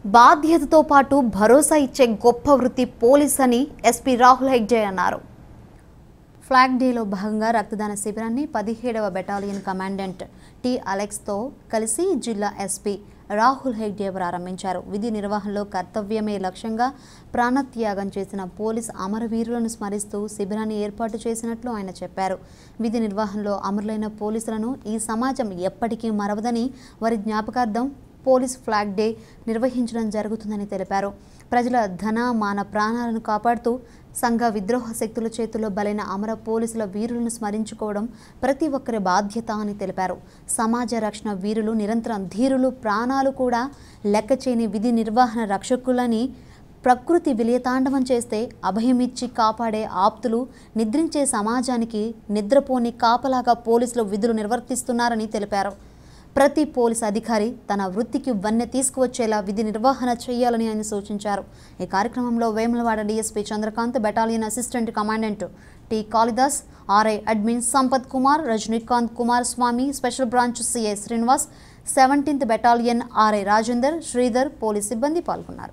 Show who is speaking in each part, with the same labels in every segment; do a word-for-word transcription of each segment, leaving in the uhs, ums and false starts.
Speaker 1: బాధ్యతతో పాటు భరోసా ఇచ్చే గొప్ప వృత్తి పోలీస్ అని ఎస్పీ రాహుల్ హెగ్డే అన్నారు. ఫ్లాగ్ డేలో భాగంగా రక్తదాన శిబిరాన్ని పదిహేడవ బెటాలియన్ కమాండెంట్ టి అలెక్స్తో కలిసి జిల్లా ఎస్పీ రాహుల్ హెగ్డే ప్రారంభించారు. విధి నిర్వహణలో కర్తవ్యమే లక్ష్యంగా ప్రాణత్యాగం చేసిన పోలీస్ అమరవీరులను స్మరిస్తూ శిబిరాన్ని ఏర్పాటు చేసినట్లు ఆయన చెప్పారు. విధి నిర్వహణలో అమరులైన పోలీసులను ఈ సమాజం ఎప్పటికీ మరవదని వారి జ్ఞాపకార్థం పోలీస్ ఫ్లాగ్ డే నిర్వహించడం జరుగుతుందని తెలిపారు. ప్రజల ధన మాన ప్రాణాలను కాపాడుతూ సంఘ విద్రోహ శక్తుల చేతుల్లో బలైన అమర పోలీసుల వీరులను స్మరించుకోవడం ప్రతి ఒక్కరి బాధ్యత అని తెలిపారు. సమాజ రక్షణ వీరులు నిరంతరం ధీరులు, ప్రాణాలు కూడా లెక్క చేయని విధి నిర్వహణ రక్షకులని ప్రకృతి విలయతాండవం చేస్తే అభయమిచ్చి కాపాడే ఆప్తులు, నిద్రించే సమాజానికి నిద్రపోని కాపలాగా పోలీసులు విధులు నిర్వర్తిస్తున్నారని తెలిపారు. ప్రతి పోలీసు అధికారి తన వృత్తికి వన్నె తీసుకువచ్చేలా విధి నిర్వహణ చేయాలని ఆయన సూచించారు. ఈ కార్యక్రమంలో Vemulawada DSP Chandrakant, battalion assistant commandant T Kalidas, RI admin Sampath Kumar, Rajinikanth Kumar Swamy, special branch CI Srinivas, seventeenth battalion RI Rajender, Sridhar police సిబ్బంది పాల్గొన్నారు.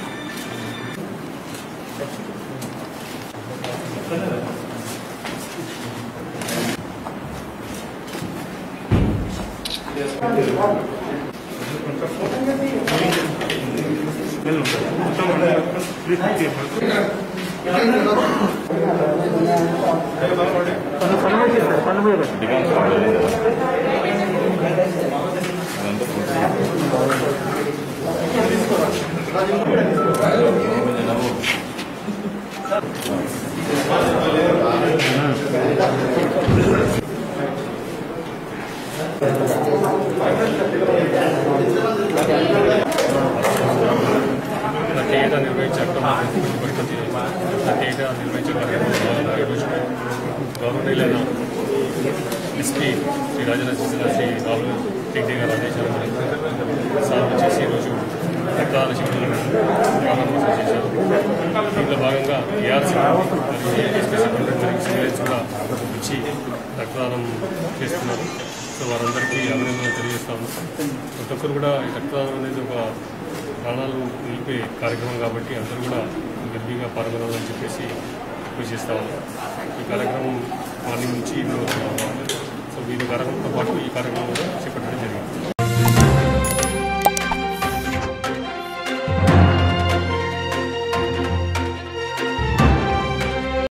Speaker 2: ప్రత్యేకత నిర్వహించడం ప్రత్యేకత నిర్వహించడం ఈరోజు గవర్నమెంట్ ఎస్పీ శ్రీ రాజన్న సిరిసిల్ల శ్రీ రాహుల్ హెగ్డే గారి ఆదేశాల మేరకు సార్ వచ్చేసి ఈరోజు రక్తదాన శిబిరాలను ప్రారంభోత్సవం చేశారు. దీంట్లో భాగంగా ఏఆర్సీ ఎస్పీ సివిలియన్స్ కూడా వచ్చి రక్తదానం చేస్తున్నారు. సో వారందరికీ అభినందనలు తెలియజేస్తాము. ప్రతి ఒక్కరు కూడా ఈ రక్తదానం అనేది ఒక ప్రాణాలు నిలిపే కార్యక్రమం కాబట్టి అందరూ కూడా గర్భిగా పాల్గొనాలని చెప్పేసి రిక్వెస్ట్ చేస్తా ఉన్నాం. ఈ కార్యక్రమం మార్నింగ్ నుంచి ఈవినింగ్ వస్తున్నాం. సో వీరి కార్యక్రమంతో పాటు ఈ కార్యక్రమం కూడా